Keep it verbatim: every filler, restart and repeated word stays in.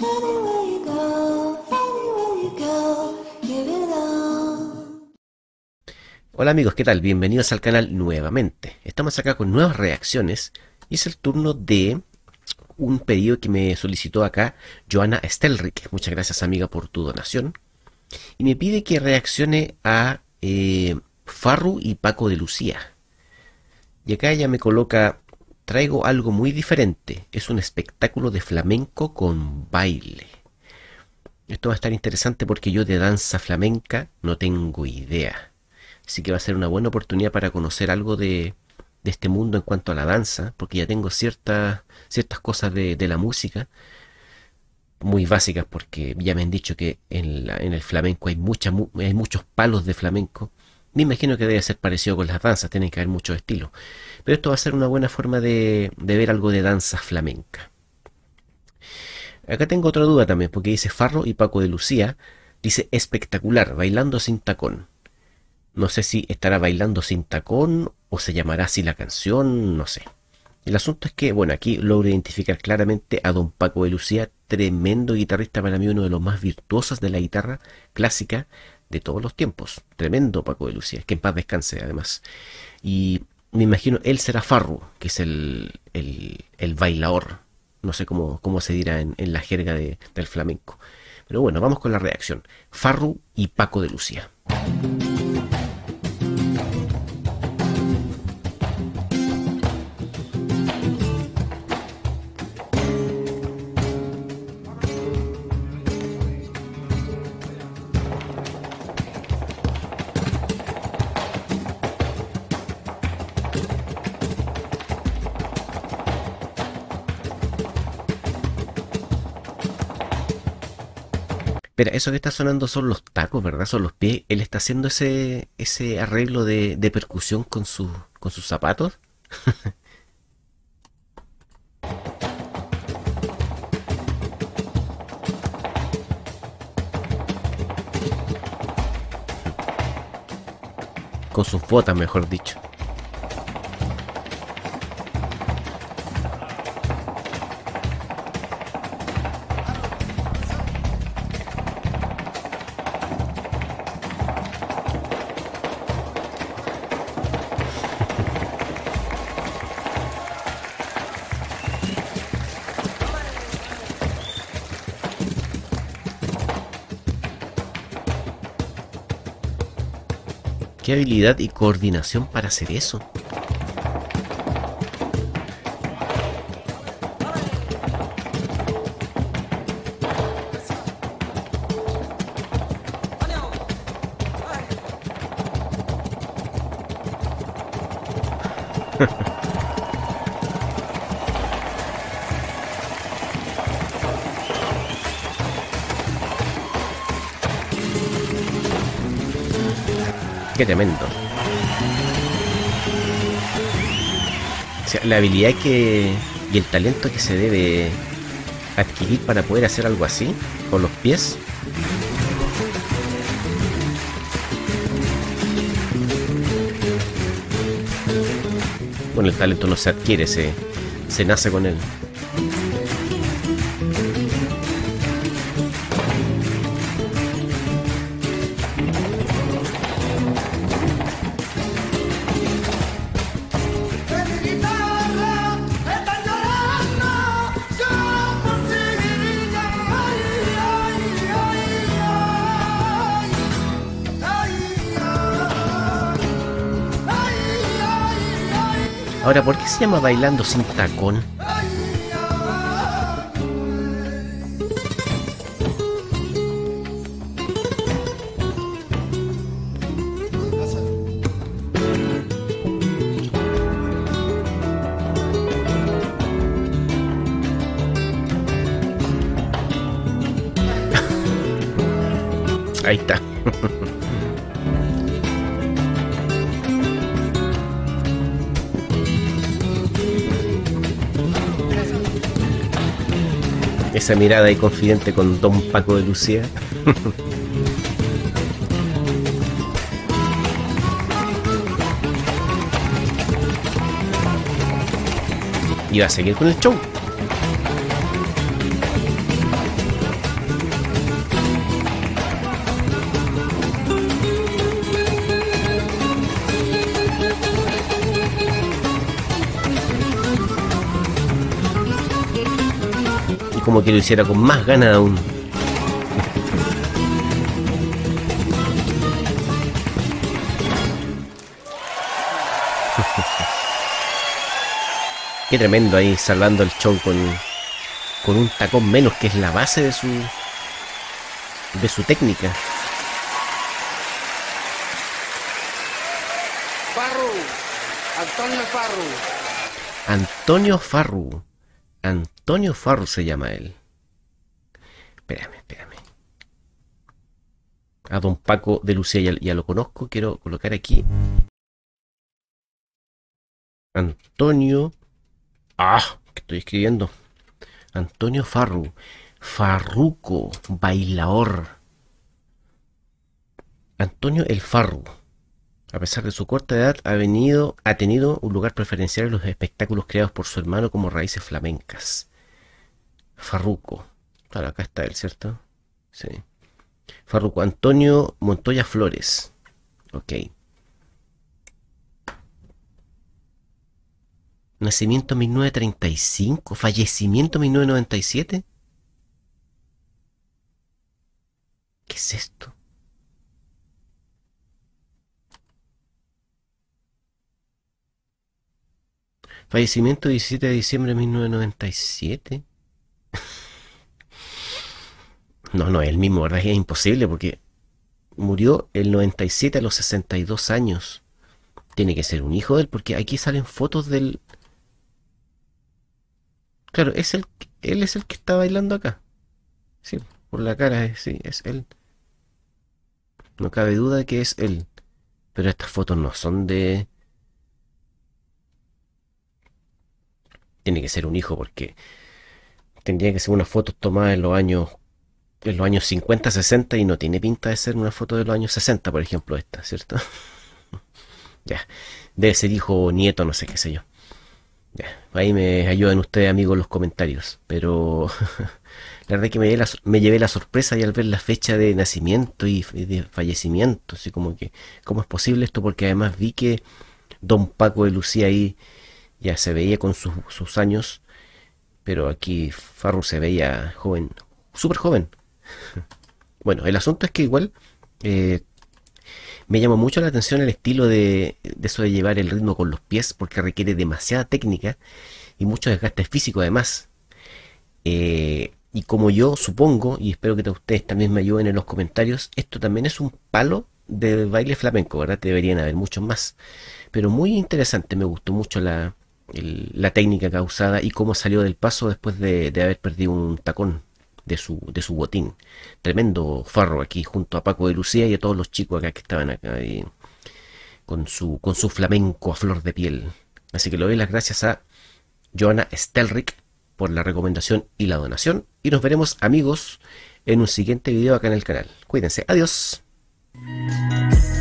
Anywhere you go, anywhere you go, give it all. Hola amigos, ¿qué tal? Bienvenidos al canal nuevamente. Estamos acá con nuevas reacciones y es el turno de un pedido que me solicitó acá Joana Stelrick. Muchas gracias amiga por tu donación. Y me pide que reaccione a eh, Farru y Paco de Lucía. Y acá ella me coloca: traigo algo muy diferente. Es un espectáculo de flamenco con baile. Esto va a estar interesante porque yo de danza flamenca no tengo idea. Así que va a ser una buena oportunidad para conocer algo de, de este mundo en cuanto a la danza, porque ya tengo ciertas, ciertas cosas de, de la música, muy básicas, porque ya me han dicho que en, la, en el flamenco hay, mucha, hay muchos palos de flamenco. Me imagino que debe ser parecido con las danzas, tienen que haber muchos estilos. Pero esto va a ser una buena forma de, de ver algo de danza flamenca. Acá tengo otra duda también, porque dice Farru y Paco de Lucía, dice espectacular, bailando sin tacón. No sé si estará bailando sin tacón o se llamará así la canción, no sé. El asunto es que, bueno, aquí logro identificar claramente a don Paco de Lucía, tremendo guitarrista, para mí uno de los más virtuosos de la guitarra clásica de todos los tiempos. Tremendo Paco de Lucía, que en paz descanse además. Y me imagino él será Farru, que es el, el, el bailador. No sé cómo, cómo se dirá en, en la jerga de, del flamenco. Pero bueno, vamos con la reacción. Farru y Paco de Lucía. Espera, eso que está sonando son los tacos, ¿verdad? Son los pies. Él está haciendo ese, ese arreglo de, de percusión con, su, con sus zapatos. Con sus botas, mejor dicho. Qué habilidad y coordinación para hacer eso. Qué tremendo. O sea, la habilidad que y el talento que se debe adquirir para poder hacer algo así con los pies. Bueno, el talento no se adquiere, se, se nace con él. Ahora, ¿por qué se llama bailando sin tacón? Ahí está. Esa mirada ahí confidente con don Paco de Lucía. Y va a seguir con el show. como que lo hiciera con más ganas aún. Qué tremendo ahí, salvando el show con, con un tacón menos, que es la base de su de su técnica. Farru, Antonio Farru. Antonio Farru. Antonio Farru se llama él. Espérame, espérame. A don Paco de Lucía ya, ya lo conozco. Quiero colocar aquí Antonio. Ah, que estoy escribiendo. Antonio Farru. Farruco, bailaor. Antonio el Farru. A pesar de su corta edad, ha venido, ha tenido un lugar preferencial en los espectáculos creados por su hermano como raíces flamencas. Farruco. Claro, acá está él, ¿cierto? Sí. Farruco. Antonio Montoya Flores. Ok. Nacimiento mil novecientos treinta y cinco. Fallecimiento mil novecientos noventa y siete. ¿Qué es esto? Fallecimiento diecisiete de diciembre de mil novecientos noventa y siete. No, no, es el mismo, ¿verdad? Es imposible porque murió el noventa y siete a los sesenta y dos años. Tiene que ser un hijo de él porque aquí salen fotos del... Claro, es el, él es el que está bailando acá. Sí, por la cara, sí, es él. No cabe duda de que es él. Pero estas fotos no son de... Tiene que ser un hijo porque tendría que ser una foto tomada en los años en los años cincuenta, sesenta y no tiene pinta de ser una foto de los años sesenta, por ejemplo, esta, ¿cierto? Ya, debe ser hijo o nieto, no sé qué sé yo. Ya, ahí me ayudan ustedes, amigos, en los comentarios. Pero la verdad es que me llevé la, me llevé la sorpresa y al ver la fecha de nacimiento y de fallecimiento, así como que, ¿cómo es posible esto? Porque además vi que don Paco de Lucía ahí ya se veía con sus, sus años, pero aquí Farru se veía joven, súper joven. Bueno, el asunto es que igual eh, me llamó mucho la atención el estilo de, de eso de llevar el ritmo con los pies, porque requiere demasiada técnica y mucho desgaste físico además. Eh, y como yo supongo, y espero que ustedes también me ayuden en los comentarios, esto también es un palo de baile flamenco, ¿verdad? Deberían haber muchos más. Pero muy interesante, me gustó mucho la, el- la técnica causada y cómo salió del paso después de, de haber perdido un tacón de su, de su botín. Tremendo Farro aquí junto a Paco de Lucía y a todos los chicos acá que estaban acá y con su, con su flamenco a flor de piel. Así que le doy las gracias a Johanna Stelrick por la recomendación y la donación. Y nos veremos, amigos, en un siguiente video acá en el canal. Cuídense. Adiós.